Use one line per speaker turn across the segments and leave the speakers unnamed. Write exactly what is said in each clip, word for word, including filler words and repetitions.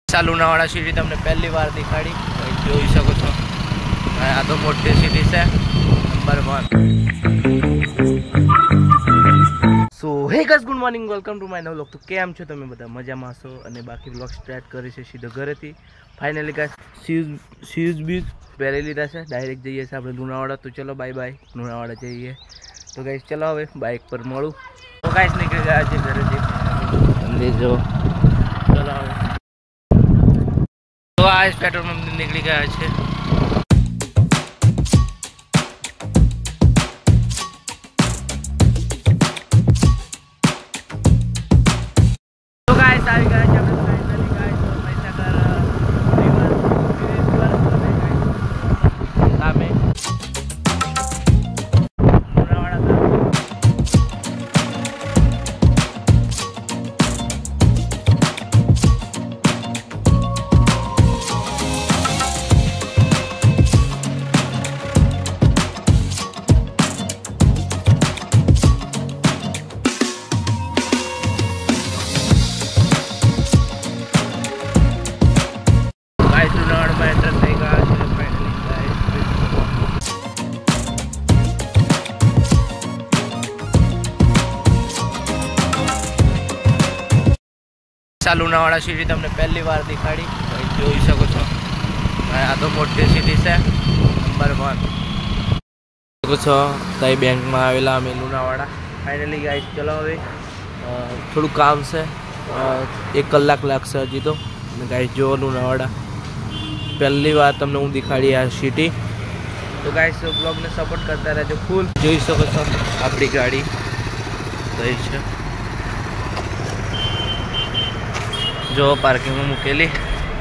Lunawada city તમને પહેલી વાર દેખાડી જોઈ શકો છો। આ તો મોટી સિટી છે number one. So hey guys good morning welcome to my new vlog. તો કેમ છો તમે બધા મજામાં હશો અને બાકી વ્લોગ સ્ટાર્ટ કરી છે સીધો ઘરેથી। ફાઇનલી ગાઈસ શૂઝ શૂઝ બીઝ પહેરી લીધા છે, ડાયરેક્ટ જઈએ છીએ આપણે લુણાવાડા। તો ચલો બાય બાય લુણાવાડા જઈએ। તો ગાઈસ ચલો હવે બાઇક પર મળું। તો ગાઈસ નીકળી ગયા છે ઘરેથી તમને જો ચલો હવે। तो आज पेट्रोल पंप निकली गया है। तो गाइस आ गया है जब फाइनली गाइस तो पैसा कर रिवर रिवर सामने લુણાવાડા का લુણાવાડા સિટી તમને પહેલી વાર દેખાડી જોઈ શકો છો। આ તો મોટી સિટી છે નંબર વન શકો છો। તઈ બેંકમાં આવેલા અમે લુણાવાડા। ફાઇનલી ગાઈસ ચલો હવે થોડું કામ છે, એક કલાક લાગશે હજી તો। ગાઈસ જો લુણાવાડા પહેલી વાર તમને હું દેખાડી આ સિટી। તો ગાઈસ બ્લોગને સપોર્ટ કરતા રહેજો ફૂલ। જોઈ શકો છો આપણી ગાડી કઈ છે जो पार्किंग में मुकेली।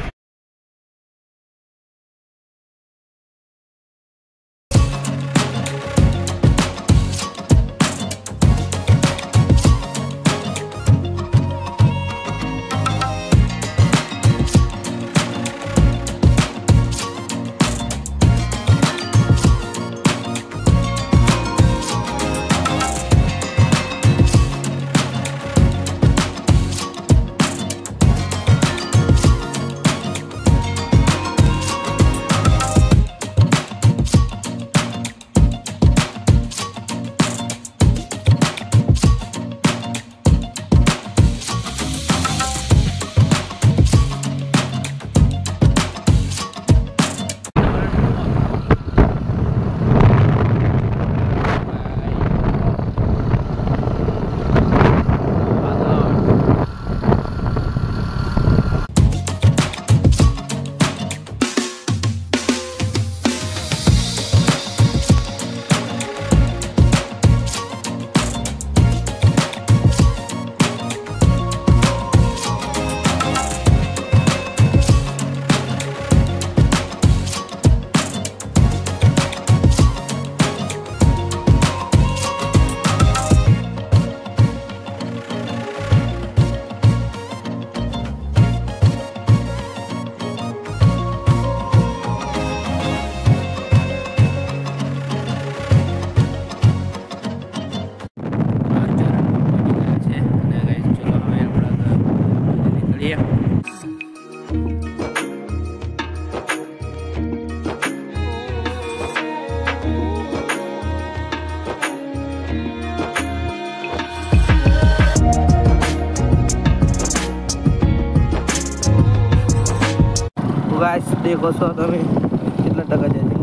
गाइस देखो सो તમે કેટલા ટકા ચાર્જિંગ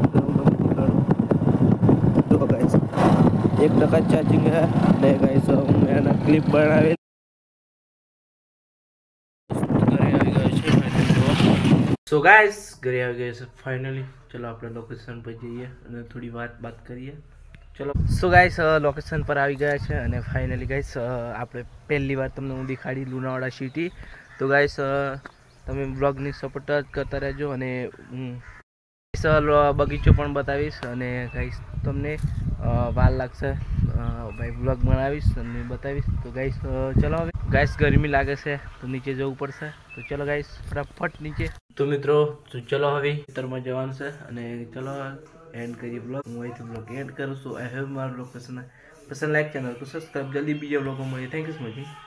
જો गाइस एक टका चार्जिंग है। ले गाइस मैंने क्लिप बनावे घरे આવી ગયો છે ફાઇનલી। સો गाइस ઘરે આવી ગયો છે ફાઇનલી। ચલો આપણે લોકેશન પર જઈએ અને થોડી વાત વાત કરીએ। ચલો સો गाइस લોકેશન પર આવી ગયા છે અને ફાઇનલી गाइस આપણે પહેલી વાર તમને હું દેખાડી લુણાવાડા સિટી। તો गाइस તમે બ્લોગની સપોર્ટ કરતા રહેજો અને બગીચો પણ બતાવીશ અને ગાઈસ તમને વાર લાગશે ભાઈ બ્લોગ બનાવીશ અને બતાવીશ। તો ગાઈસ ચલો હવે ગાઈસ ગરમી લાગે છે તો નીચે જવું પડશે। તો ચલો ગાઈસ ફટાફટ નીચે। તો મિત્રો તો ચલો હવે ખેતરમાં જવાનું છે અને ચલો એન્ડ કરીએ બ્લોગ। હું અહીંથી બ્લોગ એન્ડ કરું છું। આઈ હેવ મારું લોકેશન પસંદ લાઈક ચેનલ તો સબસ્ક્રાઈબ। જલ્દી બીજા બ્લોગમાં મળીએ। Thank you so much.